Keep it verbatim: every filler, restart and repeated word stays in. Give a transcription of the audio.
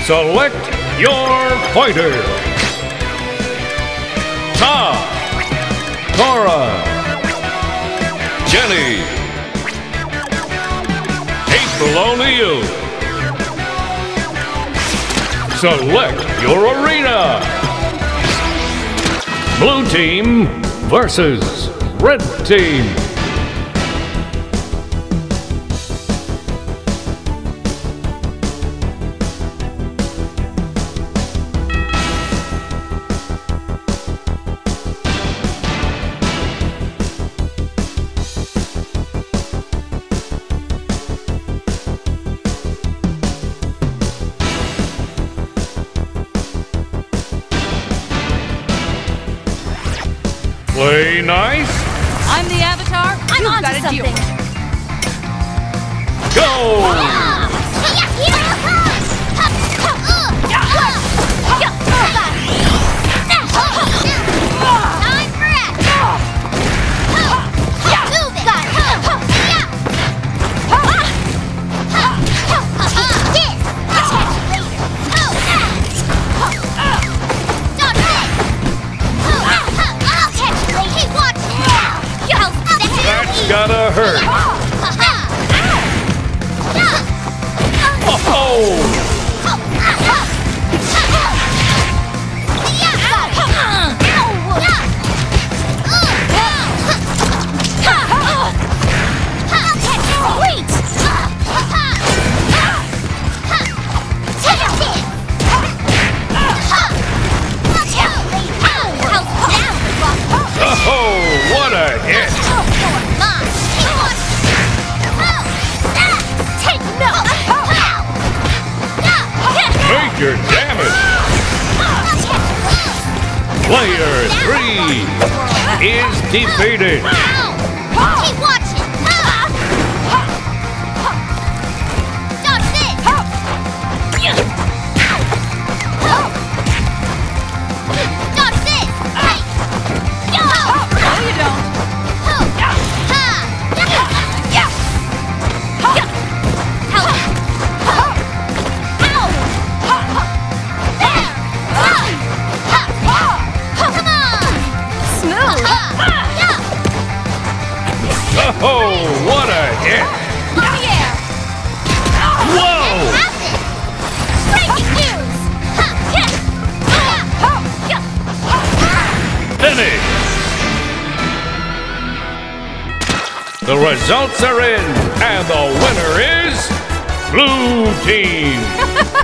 Select your fighter. Toph, Korra, Jenny. April O'Neil. Select your arena. Blue team versus red team. Play nice. I'm the Avatar. I'm You've onto gotta something. deal. Go! That's gotta hurt. Oh! Oh, what a hit! Major damage! Player three is defeated! Keep watching! Dodge this! Dodge this! No, you don't. Oh, what a hit! Oh yeah! Whoa! Breaking news! Finish! The results are in, and the winner is Blue Team!